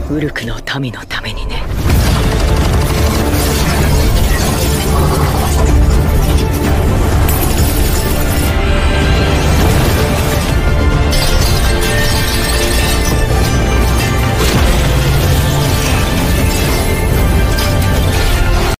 ウルクの民のためにね。